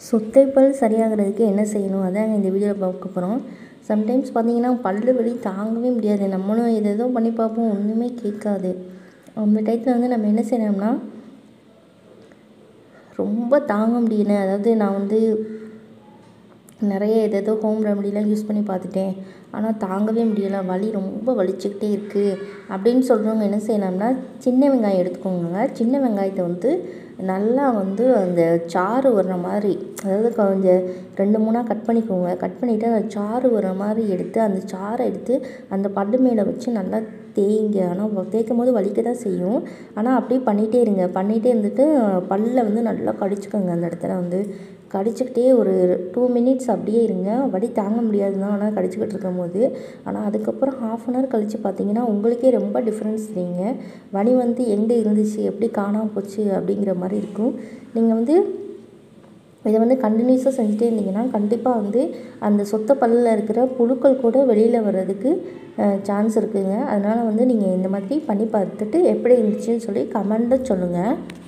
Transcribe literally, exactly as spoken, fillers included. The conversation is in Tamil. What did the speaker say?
சொத்தை பல் சரியாகிறதுக்கு என்ன செய்யணும் அதாங்க இந்த வீடியோவில் பார்க்க போகிறோம். சம்டைம்ஸ் பார்த்தீங்கன்னா பல்லு வலி தாங்கவே முடியாது. நம்மளும் எது எதோ பண்ணி பார்ப்போம், ஒன்றுமே கேட்காது. அந்த டயத்தில் வந்து நம்ம என்ன செய்யணும்னா, ரொம்ப தாங்க முடியல, அதாவது நான் வந்து நிறைய எது எதோ ஹோம் ரெமடிலாம் யூஸ் பண்ணி பார்த்துட்டேன், ஆனால் தாங்கவே முடியலை, வலி ரொம்ப வலிச்சுக்கிட்டே இருக்குது அப்படின்னு சொல்கிறவங்க என்ன செய்யலாம்னா, சின்ன வெங்காயம் எடுத்துக்கோங்க. சின்ன வெங்காயத்தை வந்து நல்லா வந்து அந்த சாறு வர்ற மாதிரி, அதாவது கொஞ்சம் ரெண்டு மூணாக கட் பண்ணிக்கோங்க. கட் பண்ணிவிட்டு அந்த சாறு வர்ற மாதிரி எடுத்து அந்த சாறை எடுத்து அந்த பல்லு மேலே வச்சு நல்லா தேய்ங்க. ஆனால் தேய்க்கும் போது வலிக்க தான் செய்யும், ஆனால் அப்படியே பண்ணிகிட்டே இருங்க. பண்ணிகிட்டே இருந்துட்டு பல்லில் வந்து நல்லா கடிச்சுக்கோங்க. அந்த இடத்துல வந்து கடிச்சிக்கிட்டே ஒரு டூ மினிட்ஸ் அப்படியே இருங்க. வலி தாங்க முடியாது தான், ஆனால் கடிச்சிக்கிட்டு இருக்கும் போது. ஆனால் அதுக்கப்புறம் ஹாஃப் அன் ஹவர் கழித்து பார்த்தீங்கன்னா உங்களுக்கே ரொம்ப டிஃப்ரென்ஸ் தெரியுங்க. வலி வந்து எங்கே இருந்துச்சு, எப்படி காணாமல் போச்சு அப்படிங்கிற மாதிரி இருக்கும். நீங்கள் வந்து இதை வந்து கண்டினியூஸாக செஞ்சுட்டே இருந்தீங்கன்னா கண்டிப்பாக வந்து அந்த சொத்தை பல்லில் இருக்கிற புழுக்கள் கூட வெளியில் வர்றதுக்கு சான்ஸ் இருக்குதுங்க. அதனால் வந்து நீங்கள் இந்த மாதிரி பண்ணி பார்த்துட்டு எப்படி இருந்துச்சுன்னு சொல்லி கமெண்ட்டில் சொல்லுங்கள்.